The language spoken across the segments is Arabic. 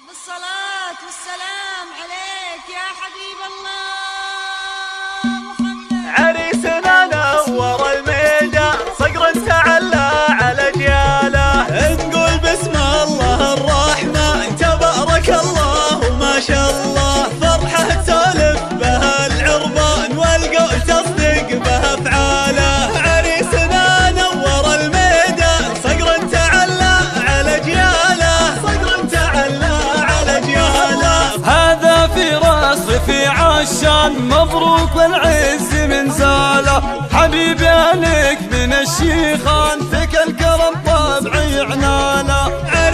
بالصلاة والسلام عليك يا حبيب الله محمد. عريسنا نور الميدان صقر تعلى على جياله، نقول بسم الله الرحمن تبارك الله ما شاء الله، فرحة تولف بها العربان والقول تصدق بها افعاله. عريسنا نور الميدان صقر تعلى على جياله، صقر تعلى على جياله. هذا في رصفي عشان مبروك والعز من زاله، حبيبي لك من الشيخان فيك الكرم طبعي عناله.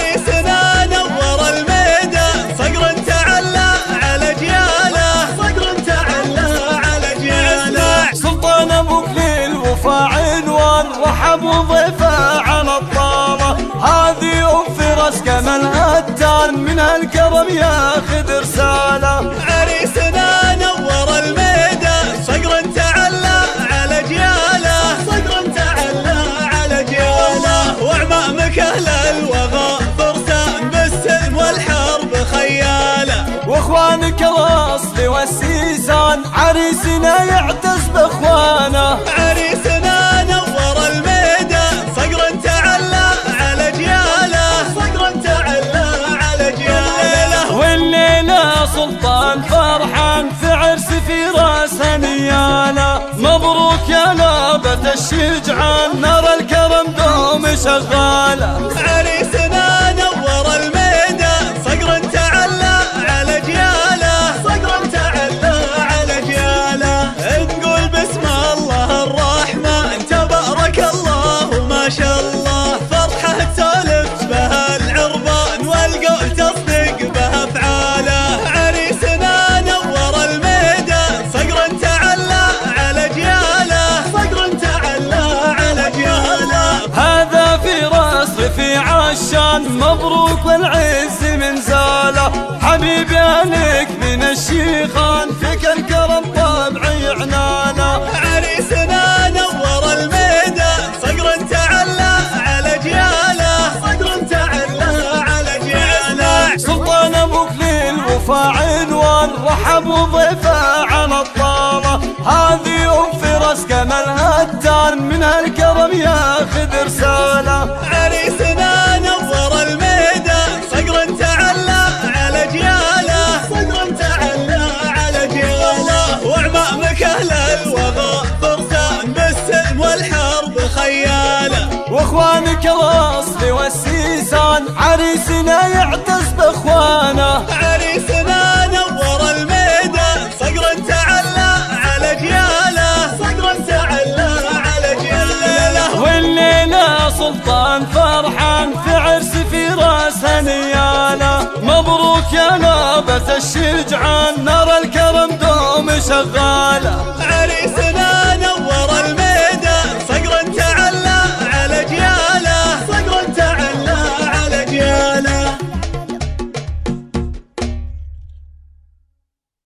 عريسنا نور الميدان صقر تعلى على جياله، صقر تعلى على جياله. سلطان ابوك للوفا عنوان رحب وضيفه على الطاوه، هذه ام فراس كمال هتان من هالكرم ياخذ رساله. عريسنا نور الميدان صقر تعلى على جياله، صقر تعلى على جياله. وعمامك اهل الوغى فرسان بالسلم والحرب خياله، واخوانك الاصل والسيسان عريسنا يعتز باخوانه. عريسنا نور الميدان صقر تعلى على جياله، صقر تعلى على جياله. والليله سلطان فرحان في عرس في راسه نياله، مبروك يا نابة الشجعان نار الكرم دوم شغاله. عريسنا نور الميدان صقر تعلى على جياله، صقر تعلى على جياله. نقول بسم الله الرحمن تبارك الله ما شاء الله، فرحة تولف بها العربان والقول تصدق بها افعاله. عريسنا نور الميدان صقر تعلى على جياله، صقر تعلى على جياله. هذا في رصفي عشان مبروك والعز من زاله، حبيبي لك من الشيخان فيك الكرم طبعي عناله. عريسنا نور الميدان صقر تعلى على جياله، صقر تعلى على جياله. سلطان ابوك للوفا عنوان رحب وضيفه على الطاوه، هذه ام فراس كمال هتان من هالكرم ياخذ رساله. عريسنا نور الميدان صقر تعلى على جياله، صقر تعلى على جياله. وعمامك اهل الوغى فرسان بالسلم والحرب خياله، واخوانك الاصل والسيسان عريسنا يعتز باخوانه. عريسنا نور الميدان صقر تعلى على جياله، صقر تعلى على جياله. والليله سلطان فرحان في عرس في راسه نياله، مبروك يا نابة الشجعان نار الكرم دوم شغاله. عريسنا